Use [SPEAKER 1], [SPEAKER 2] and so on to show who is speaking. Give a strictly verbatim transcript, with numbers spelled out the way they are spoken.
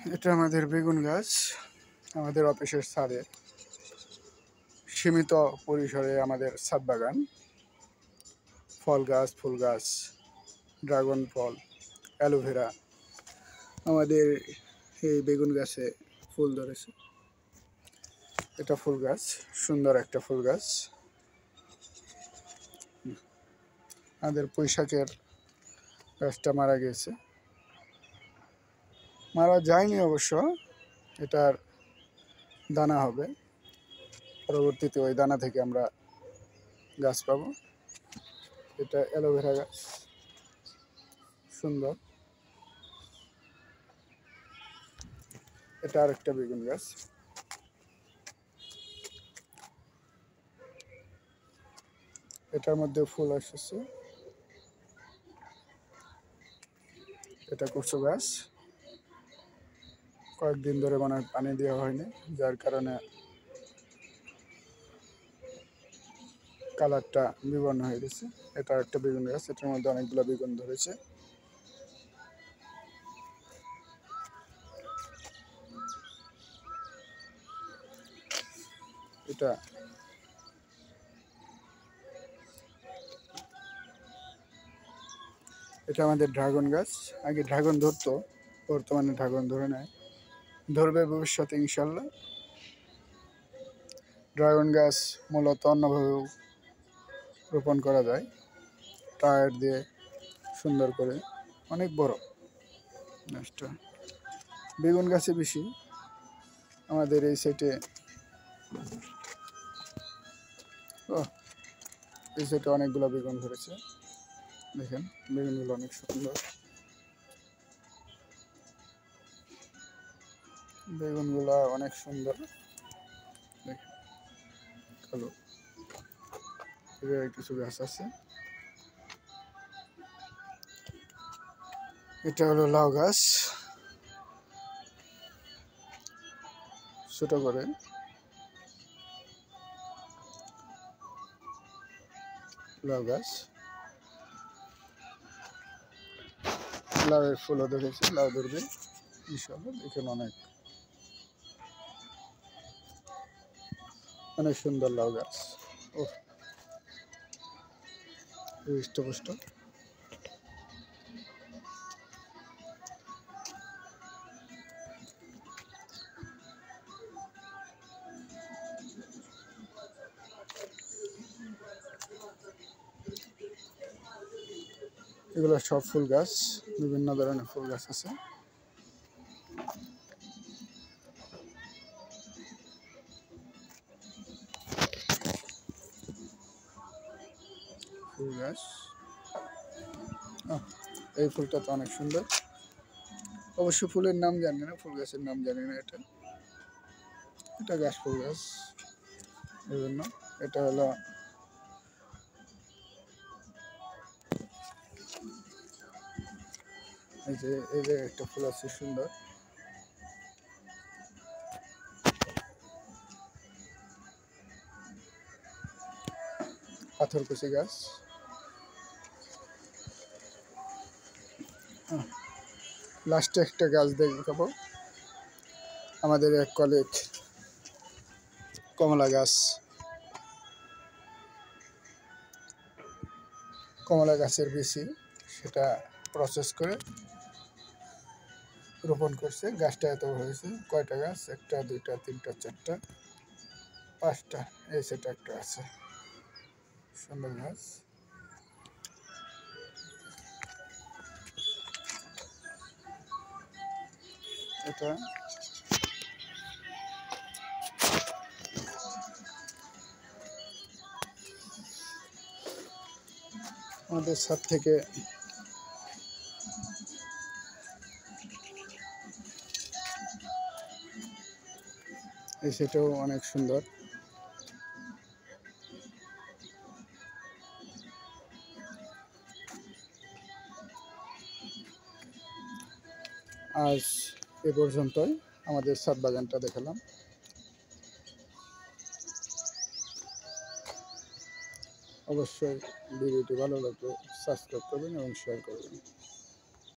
[SPEAKER 1] এটা আমাদের বেগুন গাছ, আমাদের অফিসের ছাদে সীমিত পরিসরে আমাদের ছাদ বাগান। ফল গাছ, ফুল গাছ, ড্রাগন ফল, অ্যালোভেরা। আমাদের এই বেগুন গাছে ফুল ধরেছে। এটা ফুল গাছ, সুন্দর একটা ফুল গাছ। আমাদের পুঁইশাকের গাছটা মারা গেছে, মারা যায়নি অবশ্য, এটার দানা হবে, পরবর্তীতে ওই দানা থেকে আমরা গাছ পাবো। এটা অ্যালোভেরা গাছ, সুন্দর। এটা আরেকটা বেগুন গাছ। এটার মধ্যে ফুল এসেছে। এটা কচু গাছ, কয়েকদিন ধরে মনে হয় পানি দেওয়া হয়নি, যার কারণে কালারটা বিবর্ণ হয়ে গেছে। এটা একটা বেগুন গাছ, এটার মধ্যে অনেকগুলো বেগুন ধরেছে। এটা এটা আমাদের ড্রাগন গাছ। আগে ড্রাগন ধরতো, বর্তমানে ড্রাগন ধরে নেয়, ধরবে ভবিষ্যতে ইনশাল্লাহ। ড্রাগন গাছ মূলত অন্যভাবেও রোপণ করা যায়, টায়ার দিয়ে সুন্দর করে। অনেক বড় গাছটা। বেগুন গাছে বেশি আমাদের এই সাইডে। ও এই সাইডে অনেকগুলো বেগুন ধরেছে, দেখেন বেগুনগুলো অনেক সুন্দর। বেগুনগুলো অনেক সুন্দর, দেখেন কালো। কিছু গাছ আছে। এটা হলো লাউ গাছ, ছোট করে। লাউ গাছ, লাউয়ের ফুলও ধরেছে, লাউ ধরবে ইনশাআল্লাহ। দেখেন অনেক অনেক সুন্দর লাউ গাছ। ও হৃষ্টপুষ্ট। এগুলো সব ফুল গাছ, বিভিন্ন ধরনের ফুল গাছ আছে। ফুল গাছ, এই ফুলটা তো অনেক সুন্দর। অবশ্য ফুলের নাম জানি না, ফুল গাছের নাম জানি না। এটা এটা গাছ ফুল গাছ বিভিন্ন। এটা হলো এই যে এই যে একটা ফুল আছে সুন্দর। পাথরকুচি গাছ। লাস্টে একটা গাছ দেখাবো, আমাদের এক কলিগ কমলা গাছ। কমলা গাছের বেশি সেটা প্রসেস করে রোপণ করছে। গাছটা এত হয়েছে। কয়টা গাছ? একটা, দুইটা, তিনটা, চারটা, পাঁচটা। এই সেটা একটা আছে, সুন্দর গাছ। এটা আমাদের ছাদ থেকে এই সেটাও অনেক সুন্দর। আজ এ পর্যন্তই আমাদের ছাদ বাগানটা দেখালাম। অবশ্যই ভিডিওটি ভালো লাগলে সাবস্ক্রাইব করবেন এবং শেয়ার করবেন।